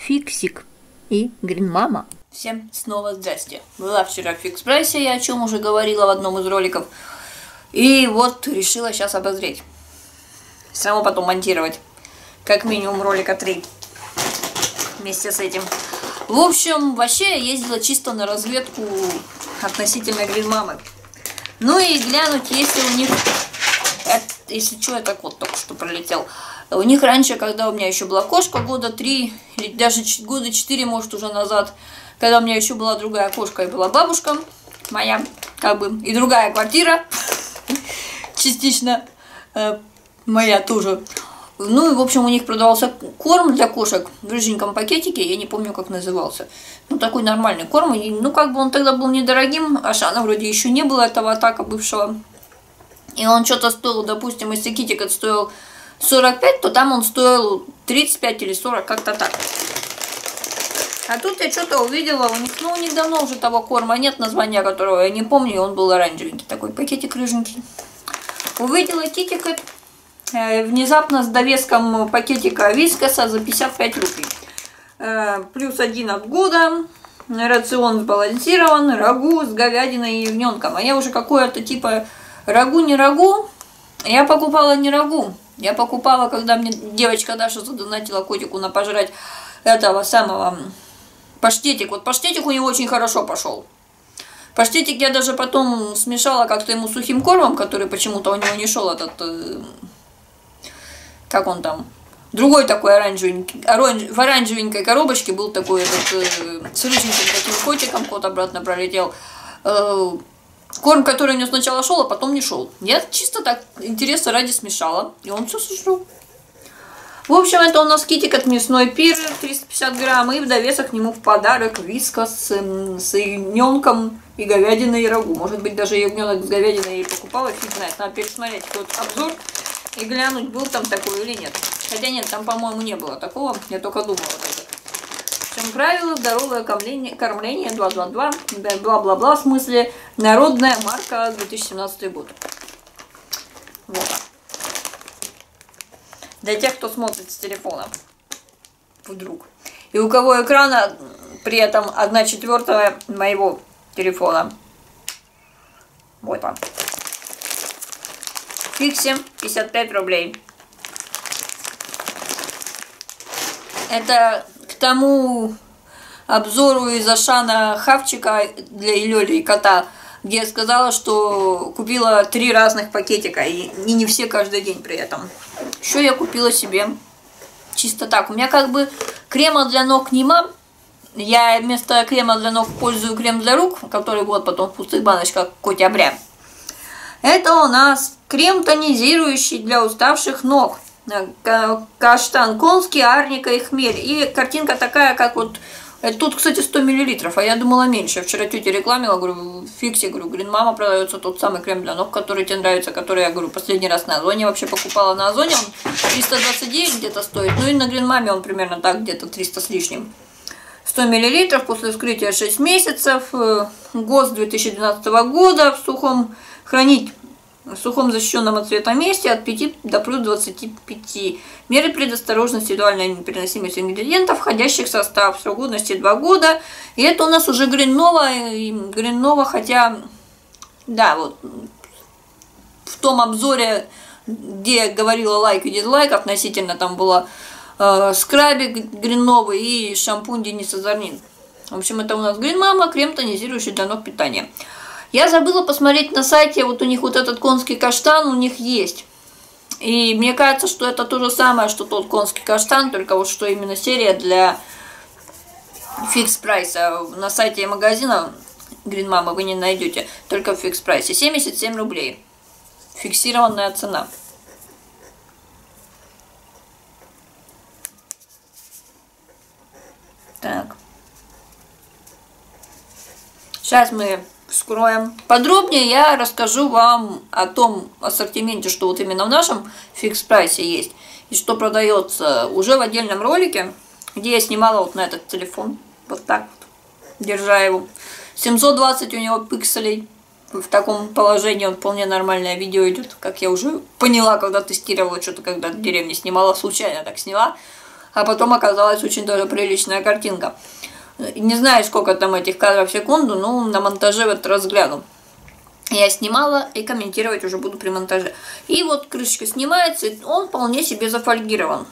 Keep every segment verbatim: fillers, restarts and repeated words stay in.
Фиксик и Грин Мама. Всем снова здрасте. Была вчера в Фикс Прайсе, я о чем уже говорила в одном из роликов. И вот решила сейчас обозреть. Само потом монтировать. Как минимум ролика три. Вместе с этим. В общем, вообще я ездила чисто на разведку относительно Грин Мамы. Ну и глянуть, если у них... Это, если что, это кот только что пролетел. У них раньше, когда у меня еще была кошка, года три, или даже года четыре, может, уже назад, когда у меня еще была другая кошка и была бабушка моя, как бы, и другая квартира, частично э, моя тоже. Ну и, в общем, у них продавался корм для кошек в рыженьком пакетике, я не помню, как назывался. Ну, такой нормальный корм, и, ну, как бы он тогда был недорогим, а Шана вроде еще не было этого атака бывшего. И он что-то стоил, допустим, если китикет стоил сорок пять, то там он стоил тридцать пять или сорок, как-то так. А тут я что-то увидела, у них, ну, у них давно уже того корма нет, названия которого я не помню, и он был оранжевенький, такой пакетик рыженький. Увидела китикет э, внезапно с довеском пакетика вискаса за пятьдесят пять рублей. Э, плюс один от года, рацион сбалансирован, рагу с говядиной и ягненком. А я уже какое-то типа рагу не рагу, я покупала не рагу. Я покупала, когда мне девочка Даша задонатила котику на пожрать этого самого паштетик. Вот паштетик у него очень хорошо пошел. Паштетик я даже потом смешала как-то ему сухим кормом, который почему-то у него не шел этот... Э, как он там? Другой такой оранжевенький. Оранж, в оранжевенькой коробочке был такой этот э, с рыженьким таким котиком. Кот обратно пролетел. Э, Корм, который у него сначала шел, а потом не шел. Я чисто так интереса ради смешала. И он все сожрал. В общем, это у нас китикет мясной пир триста пятьдесят грамм. И в довесок к нему в подарок вискас с, с ягненком и говядиной и рагу. Может быть, даже ягненок с говядиной и покупала. Фиг знает. Надо пересмотреть тот обзор и глянуть, был там такой или нет. Хотя нет, там, по-моему, не было такого. Я только думала вот это. В общем, правило, здоровое кормление, кормление два два два, бла-бла-бла, в смысле, народная марка две тысячи семнадцатый год. Вот. Для тех, кто смотрит с телефона. Вдруг. И у кого экрана при этом одна четвертая моего телефона. Вот он. Фикси, пятьдесят пять рублей. Это... тому обзору из Ашана хавчика для Илёли и кота, где я сказала, что купила три разных пакетика, и, и не все каждый день при этом. Еще я купила себе чисто так. У меня как бы крема для ног нема. Я вместо крема для ног пользую крем для рук, который вот потом в пустых баночках котября. Это у нас крем тонизирующий для уставших ног. Каштан конский, арника и хмель. И картинка такая, как вот... Тут, кстати, сто миллилитров, а я думала меньше. Я вчера тете рекламила, говорю, Фикси, говорю, Грин Мама продается тот самый крем для ног, который тебе нравится, который, я говорю, последний раз на Озоне вообще покупала. На Озоне он триста двадцать девять где-то стоит, ну и на Грин Маме он примерно так, где-то триста с лишним. сто миллилитров, после вскрытия шесть месяцев, ГОСТ две тысячи двенадцатого года, в сухом хранить... В сухом защищенном от цвета месте от пяти до плюс двадцати пяти. Меры предосторожности, индивидуальная непереносимость ингредиентов, входящих в состав. Срок годности два года. И это у нас уже Грин Нова. Грин Нова, хотя, да, вот в том обзоре, где я говорила лайк и дизлайк, относительно там было э, скрабик Грин Новый и шампунь Денис Азарнин. В общем, это у нас Грин Мама, крем тонизирующий для ног питания. Я забыла посмотреть на сайте, вот у них вот этот конский каштан у них есть. И мне кажется, что это то же самое, что тот конский каштан, только вот что именно серия для фикс прайса. На сайте магазина Грин Мама вы не найдете, только в фикс прайсе. семьдесят семь рублей. Фиксированная цена. Так. Сейчас мы... вскроем. Подробнее я расскажу вам о том ассортименте, что вот именно в нашем фикс прайсе есть, и что продается уже в отдельном ролике, где я снимала вот на этот телефон, вот так вот, держа его. семьсот двадцать у него пикселей, в таком положении он вполне нормальное видео идет, как я уже поняла, когда тестировала, что-то когда в деревне снимала, случайно так сняла. а потом оказалась очень даже приличная картинка. Не знаю, сколько там этих кадров в секунду, но на монтаже в этот раз гляну. Я снимала и комментировать уже буду при монтаже. И вот крышечка снимается, и он вполне себе зафольгирован.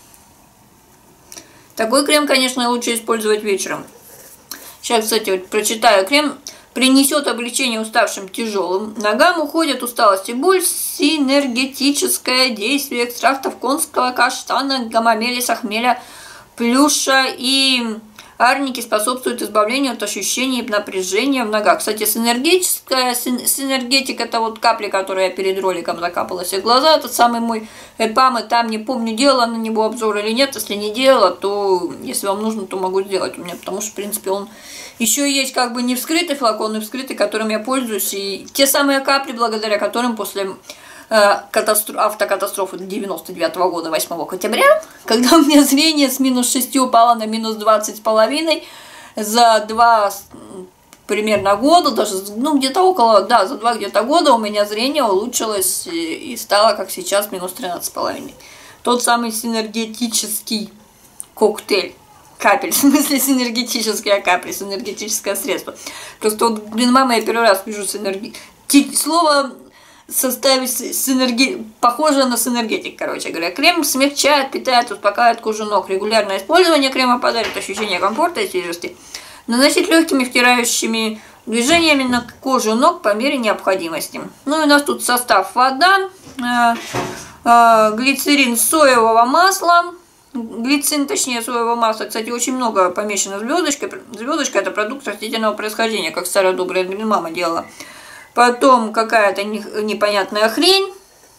Такой крем, конечно, лучше использовать вечером. Сейчас, кстати, вот прочитаю. Крем принесет облегчение уставшим тяжелым ногам, уходит усталость и боль, синергетическое действие экстрактов конского каштана, гамамелиса, хмеля, плюша и арники способствуют избавлению от ощущений напряжения в ногах. Кстати, синергетическая, синергетик, это вот капли, которые я перед роликом закапала себе в глаза. Это самый мой эпам, и там, не помню, делала на него обзор или нет. Если не делала, то, если вам нужно, то могу сделать у меня, потому что, в принципе, он еще есть как бы не вскрытый флакон, и вскрытый, которым я пользуюсь. И те самые капли, благодаря которым после Катастро... автокатастрофы девяносто девятого года, восьмого октября, когда у меня зрение с минус шести упало на минус двадцать с половиной, за два примерно года, даже, ну, где-то около, да, за два где-то года у меня зрение улучшилось и стало, как сейчас, минус тринадцать с половиной. Тот самый синергетический коктейль. Капель, в смысле синергетические капли, синергетическое средство. Просто вот, блин, мама, я первый раз вижу синерги... Слово составить синерги... похоже на синергетик, короче говоря. Крем смягчает, питает, успокаивает кожу ног. Регулярное использование крема подарит ощущение комфорта и свежести. Наносить легкими втирающими движениями на кожу ног по мере необходимости. Ну и у нас тут состав: вода, э, э, глицерин соевого масла. Глицин, точнее, соевого масла, кстати, очень много помещено звездочкой. Звездочка — это продукт растительного происхождения, как старая добрая мама делала. Потом какая-то непонятная хрень.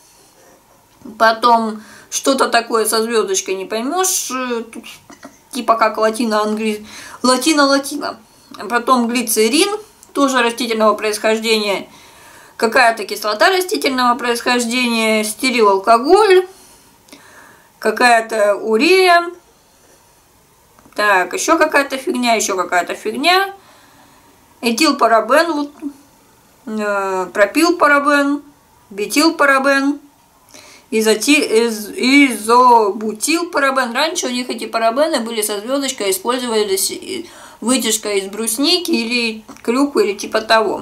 Потом что-то такое со звездочкой не поймешь. Тут типа как латино-англи... латино-латино. Потом глицерин, тоже растительного происхождения. Какая-то кислота растительного происхождения. Стерил-алкоголь. Какая-то урея. Так, еще какая-то фигня, еще какая-то фигня. Этилпарабен, вот, э, пропилпарабен, бетилпарабен, изоти, из, изобутилпарабен. Раньше у них эти парабены были со звездочкой, использовались вытяжка из брусники или клюквы, или типа того.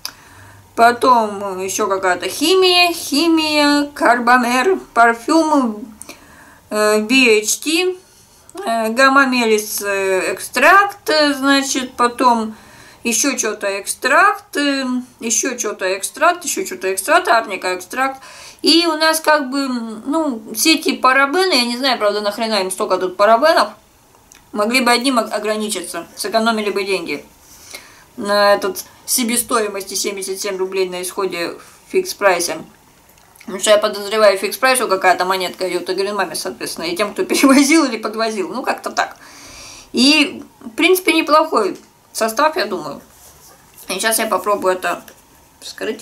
Потом еще какая-то химия, химия, карбамер, парфюм, би эйч ти, гамамелис экстракт, значит, потом еще что-то экстракт, еще что-то экстракт, еще что-то экстракт, арника экстракт. И у нас как бы, ну, все эти парабены, я не знаю, правда, нахрена им столько тут парабенов, могли бы одним ограничиться, сэкономили бы деньги на этот себестоимости семьдесят семь рублей на исходе в фикс-прайсе. Потому что я подозреваю, в фикс-прайсу какая-то монетка идет и Green Mama, соответственно, и тем, кто перевозил или подвозил. Ну, как-то так. И, в принципе, неплохой состав, я думаю. И сейчас я попробую это вскрыть.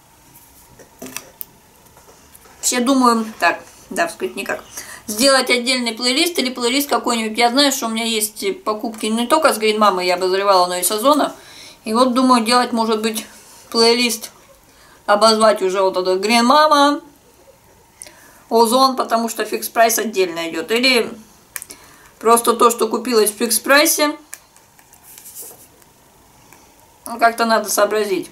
Все думаю, так, да, вскрыть никак. Сделать отдельный плейлист или плейлист какой-нибудь. Я знаю, что у меня есть покупки не только с Green Mama, я обозревала, но и с Озона. И вот думаю, делать, может быть, плейлист, обозвать уже вот этот Green Mama, Озон, потому что фикс-прайс отдельно идет. Или просто то, что купилось в фикс-прайсе. Ну, как-то надо сообразить.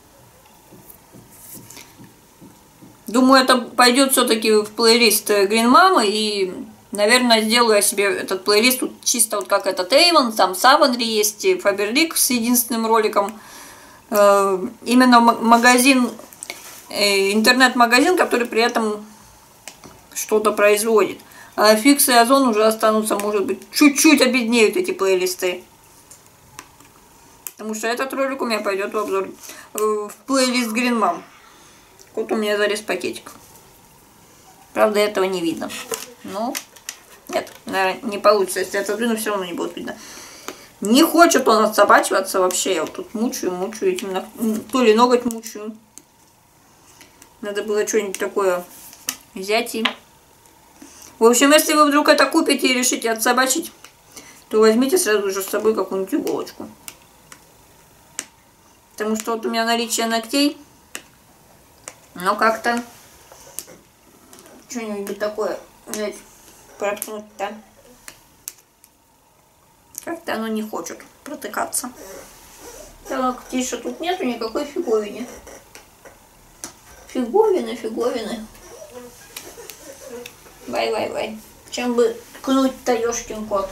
Думаю, это пойдет все-таки в плейлист Green Mama. И, наверное, сделаю я себе этот плейлист тут чисто вот как этот Avon. Там Savonry есть, и Faberlic с единственным роликом. Именно магазин, интернет-магазин, который при этом что-то производит. А Фикс и Озон уже останутся, может быть, чуть-чуть обеднеют эти плейлисты. Потому что этот ролик у меня пойдет в обзор в плейлист Green Mama. Вот у меня зарез пакетик. Правда, этого не видно. Ну, нет, наверное, не получится. Если я отодвину, все равно не будет видно. Не хочет он отсобачиваться вообще. Я вот тут мучаю, мучаю этим. То ли ноготь мучаю. Надо было что-нибудь такое взять и... В общем, если вы вдруг это купите и решите отсобачить, то возьмите сразу же с собой какую-нибудь иголочку. Потому что вот у меня наличие ногтей, но как-то что-нибудь такое взять, проткнуть, да? Как-то оно не хочет протыкаться. Так, тише, тут нету никакой фиговины. Фиговины, фиговины. Вай-вай-вай. Чем бы ткнуть-то, ёшкин кот?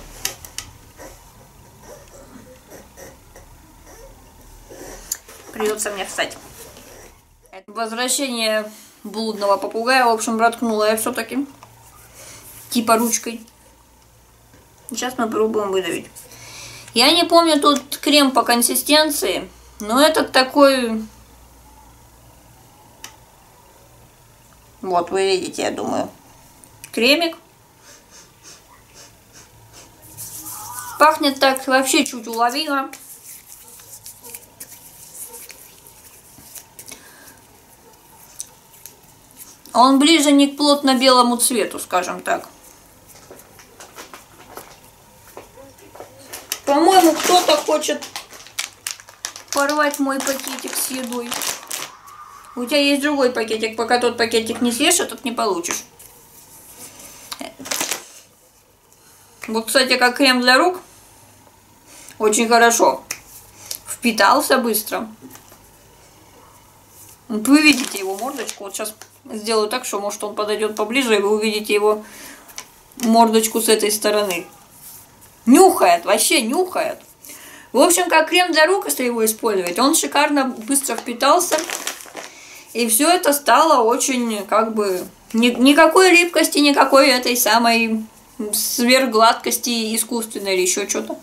Придется мне встать. Возвращение блудного попугая, в общем, проткнула я все-таки. Типа ручкой. Сейчас мы пробуем выдавить. Я не помню тут крем по консистенции, но этот такой... Вот, вы видите, я думаю. Кремик. Пахнет так вообще чуть уловимо. Он ближе не к плотно-белому цвету, скажем так. По-моему, кто-то хочет порвать мой пакетик с едой. У тебя есть другой пакетик, пока тот пакетик не съешь, этот не получишь. Вот, кстати, как крем для рук. Очень хорошо. Впитался быстро. Вы видите его мордочку. Вот сейчас сделаю так, что, может, он подойдет поближе, и вы увидите его мордочку с этой стороны. Нюхает, вообще нюхает. В общем, как крем для рук, если его использовать, он шикарно быстро впитался. И все это стало очень, как бы, ни, никакой липкости, никакой этой самой сверхгладкости искусственной или еще что-то.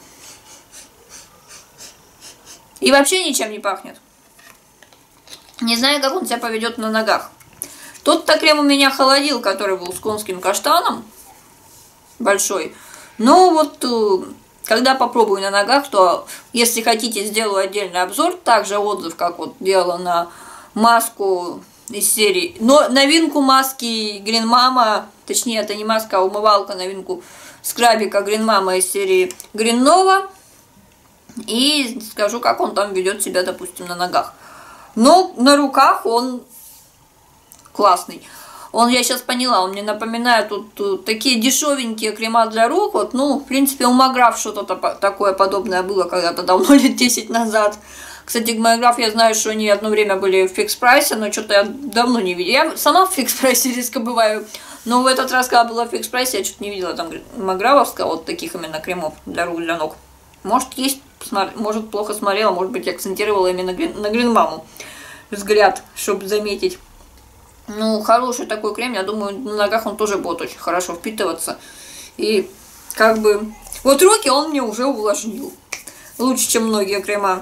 И вообще ничем не пахнет. Не знаю, как он себя поведет на ногах. Тот-то крем у меня холодил, который был с конским каштаном. Большой. Но вот, когда попробую на ногах, то, если хотите, сделаю отдельный обзор. Также отзыв, как вот делала на маску из серии. Но новинку маски Green Mama, точнее, это не маска, а умывалка, новинку скрабика Green Mama из серии Green Nova. И скажу, как он там ведет себя, допустим, на ногах. Но на руках он классный. Он, я сейчас поняла, он мне напоминает тут, тут такие дешевенькие крема для рук. Вот, ну, в принципе, у Маграф что-то такое подобное было когда-то давно, лет десять назад. Кстати, Маграф, я знаю, что они одно время были в фикс прайсе, но что-то я давно не видела. Я сама в фикс прайсе редко бываю, но в этот раз, когда была в фикс прайсе, я что-то не видела там Маграфовского, вот таких именно кремов для рук, для ног. Может, есть, может, плохо смотрела, может быть, акцентировала именно на Green Mama взгляд, чтобы заметить. Ну, хороший такой крем, я думаю, на ногах он тоже будет очень хорошо впитываться. И как бы... Вот руки он мне уже увлажнил. Лучше, чем многие крема.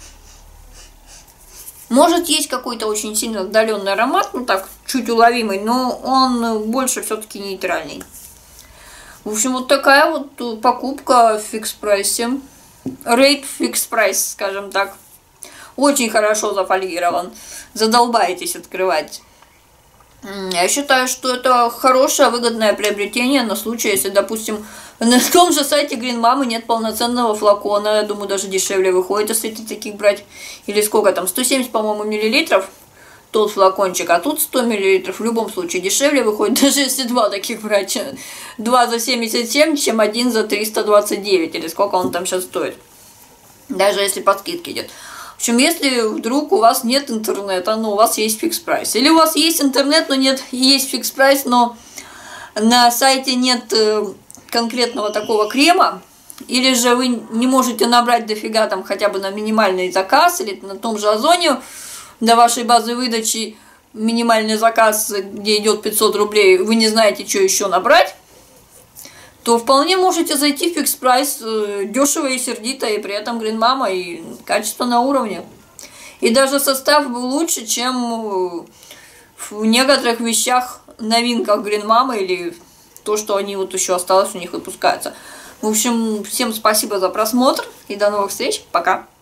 Может, есть какой-то очень сильно отдаленный аромат, ну так, чуть уловимый, но он больше все-таки нейтральный. В общем, вот такая вот покупка в фикс-прайсе. Рейд фикс-прайс, скажем так. Очень хорошо зафольгирован. Задолбаетесь открывать. Я считаю, что это хорошее, выгодное приобретение на случай, если, допустим, на том же сайте Green Mama нет полноценного флакона. Я думаю, даже дешевле выходит, если таких брать. Или сколько там, сто семьдесят, по-моему, миллилитров тот флакончик, а тут сто миллилитров. В любом случае дешевле выходит, даже если два таких брать. Два за семьдесят семь, чем один за триста двадцать девять, или сколько он там сейчас стоит. Даже если по скидке идет. В общем, если вдруг у вас нет интернета, но у вас есть фикс-прайс. Или у вас есть интернет, но нет, есть фикс-прайс, но на сайте нет конкретного такого крема. Или же вы не можете набрать дофига там хотя бы на минимальный заказ, или на том же Озоне до вашей базы выдачи минимальный заказ, где идет пятьсот рублей, вы не знаете, что еще набрать, то вполне можете зайти в фикс-прайс дешево и сердито, и при этом Green Mama, и качество на уровне. И даже состав был лучше, чем в некоторых вещах, новинках Green Mama, или то, что они вот еще осталось у них выпускаются. В общем, всем спасибо за просмотр, и до новых встреч, пока!